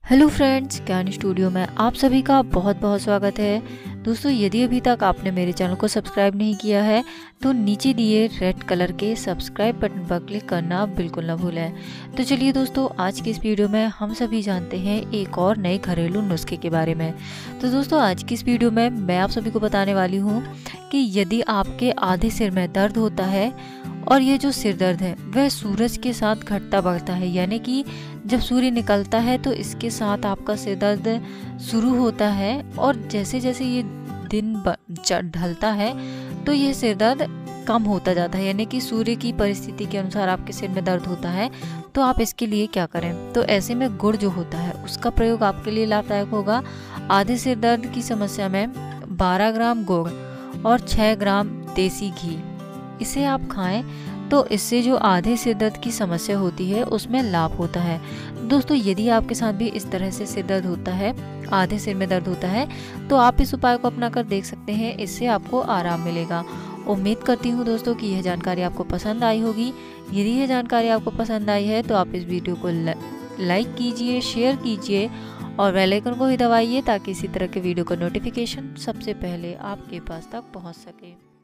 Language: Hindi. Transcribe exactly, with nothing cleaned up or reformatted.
हेलो फ्रेंड्स, ज्ञान स्टूडियो में आप सभी का बहुत बहुत स्वागत है। दोस्तों, यदि अभी तक आपने मेरे चैनल को सब्सक्राइब नहीं किया है तो नीचे दिए रेड कलर के सब्सक्राइब बटन पर क्लिक करना बिल्कुल ना भूलें। तो चलिए दोस्तों, आज की इस वीडियो में हम सभी जानते हैं एक और नए घरेलू नुस्खे के बारे में। तो दोस्तों, आज की इस वीडियो में मैं आप सभी को बताने वाली हूँ कि यदि आपके आधे सिर में दर्द होता है और ये जो सिर दर्द है वह सूरज के साथ घटता बढ़ता है, यानी कि जब सूर्य निकलता है तो इसके साथ आपका सिर दर्द शुरू होता है और जैसे जैसे ये दिन ढलता है तो यह सिर दर्द कम होता जाता है, यानी कि सूर्य की परिस्थिति के अनुसार आपके सिर में दर्द होता है। तो आप इसके लिए क्या करें, तो ऐसे में गुड़ जो होता है उसका प्रयोग आपके लिए लाभदायक होगा। आधे सिर दर्द की समस्या में बारह ग्राम गुड़ और छः ग्राम देसी घी इसे आप खाएं तो इससे जो आधे सिर दर्द की समस्या होती है उसमें लाभ होता है। दोस्तों, यदि आपके साथ भी इस तरह से सिर दर्द होता है, आधे सिर में दर्द होता है, तो आप इस उपाय को अपना कर देख सकते हैं, इससे आपको आराम मिलेगा। उम्मीद करती हूँ दोस्तों कि यह जानकारी आपको पसंद आई होगी। यदि यह जानकारी आपको पसंद आई है तो आप इस वीडियो को लाइक कीजिए, शेयर कीजिए और बेल आइकन को भी दबाइए ताकि इसी तरह के वीडियो का नोटिफिकेशन सबसे पहले आपके पास तक पहुँच सके।